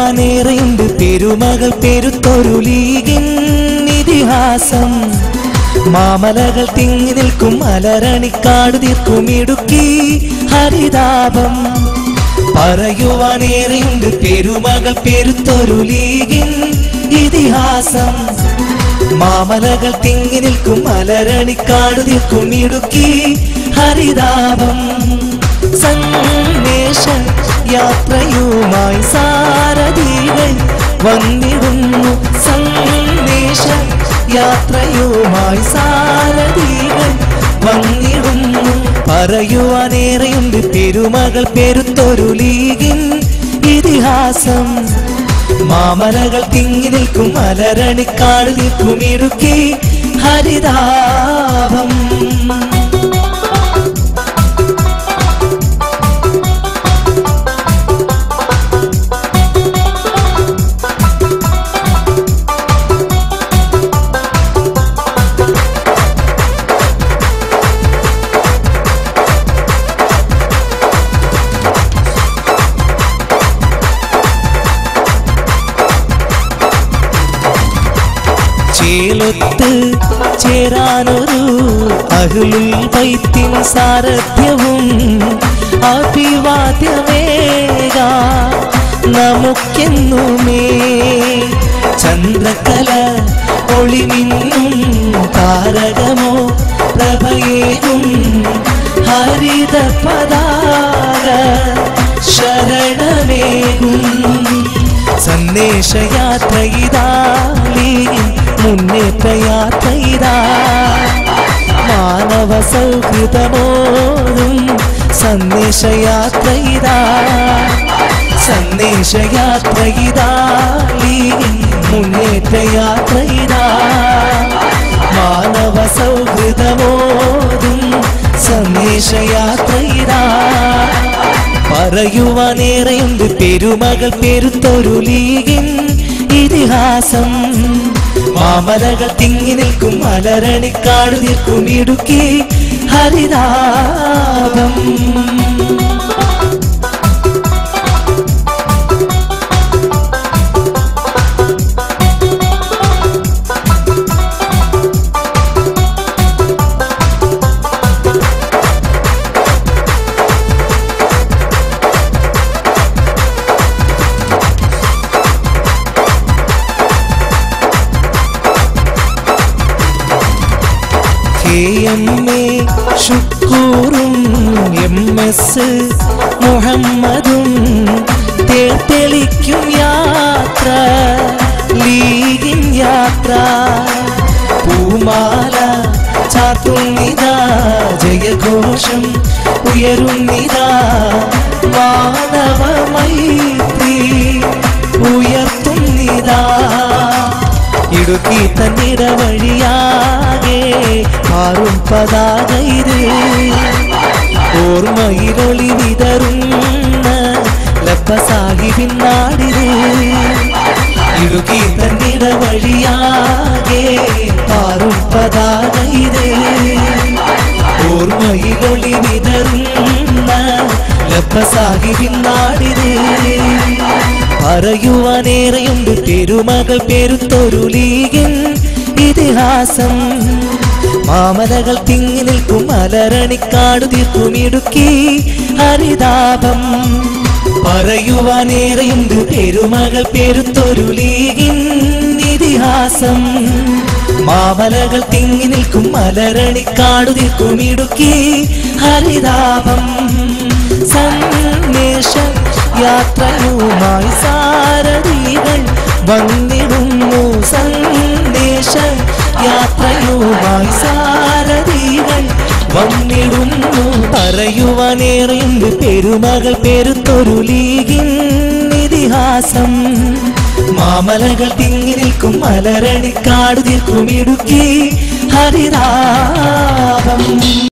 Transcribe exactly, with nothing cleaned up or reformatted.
പറയുവാനേറെയുണ്ട് പെരുമകൾ പെരുത്തൊരു ലീഗിൻ ഇതിഹാസം. മാമലകൾ തിങ്ങി നിൽക്കും മലരണിക്കാട് തീർക്കും ഇടുക്കി ഹരിതാപം. പറയുവാനേറെയുണ്ട് പെരുമകൾ പെരുത്തൊരു ലീഗിൻ ഇതിഹാസം. മാമലകൾ തിങ്ങി നിൽക്കും മലരണിക്കാട് തീർക്കും ഇടുക്കി ഹരിതാപം. സന്ദേശ യാത്രയുമായി സാരഥികൾ വന്നിടുന്നു. സന്ദേശ യാത്രയുമായി സാരഥികൾ വന്നിടുന്നു. പറയുവാനേറെയുണ്ട് പെരുമകൾ പെരുത്തൊരു ലീഗിൻ ഇതിഹാസം. മാമലകൾ തിങ്ങി നിൽക്കും മലരണിക്കാട് തീർക്കും ഇടുക്കി ഹരിതാപം. ചേലൊത്ത് ചേരാനൊരു അഹ്ലുൽ ബൈത്തിൻ സാരഥ്യവും അഭിവാദ്യമേക നമുക്കെന്നുമേ. ചന്ദ്രകല ഒളിമിന്നും താരകമോ പ്രഭയേകും ഹരിത പതാക ശരണമേകും. സന്ദേശയാത്ര ഇതാ ലീഗിൻ മുന്നേറ്റ യാത്ര ഇതാ. മാനവ സൗഹൃദമോതും സന്ദേശയാത്ര ഇതാ. സന്ദേശയാത്ര ഇതാ ലീഗിൻ മുന്നേറ്റ യാത്ര ഇതാ. മാനവ സൗഹൃദമോതും സന്ദേശയാത്ര ഇതാ. പറയുവാനേറെയുണ്ട് പെരുമകൾ പെരുത്തൊരു ലീഗിൻ ഇതിഹാസം. മാമലകൾ തിങ്ങി നിൽക്കും മലരണിക്കാട് തീർക്കും ഇടുക്കി ഹരിതാപം. എം എ ഷുക്കൂറും എം എസ് മുഹമ്മദും തേർത്തെളിക്കും യാത്ര ലീഗിൻ യാത്ര. പൂമാല ചാത്തുന്നിതാ ജയഘോഷം ഉയരുന്നിതാ. മാനവ മൈത്രി ഉയർത്തുന്നിതാ. ഇടുക്കി തന്നിട വഴിയാകെ മാറും പതാക ഇത്. ഓർമ്മയിലൊളി വിതറുന്ന ലബ്ബ സാഹിബിൻ നാടിത്. ഇടുക്കി തന്നിട വഴിയാകെ മാറും പതാക ഇത്. ഓർമ്മയിലൊളി വിതറുന്ന ലബ്ബ സാഹിബിൻ നാടിത്. പറയുവാനേറെയുണ്ട് പെരുമകൾ പെരുത്തൊരു ലീഗിൻ ഇതിഹാസം. മാമലകൾ തിങ്ങി നിൽക്കും മലരണിക്കാട് തീർക്കും ഇടുക്കി ഹരിതാപം. പറയുവാനേറെയുണ്ട് പെരുമകൾ പെരുത്തൊരു ലീഗിൻ ഇതിഹാസം. മാമലകൾ തിങ്ങി നിൽക്കും മലരണിക്കാട് തീർക്കും ഇടുക്കി ഹരിതാപം. സന്ദേശ യാത്രയുമായി സാരഥികൾ വന്നിടുന്നു. സന്ദേശ യാത്രയുമായി സാരഥികൾ വന്നിടുന്നു. പറയുവാനേറെയുണ്ട് പെരുമകൾ പെരുത്തൊരു ലീഗിൻ ഇതിഹാസം. മാമലകൾ തിങ്ങി നിൽക്കും മലരണിക്കാട് തീർക്കും ഇടുക്കി ഹരിതാപം.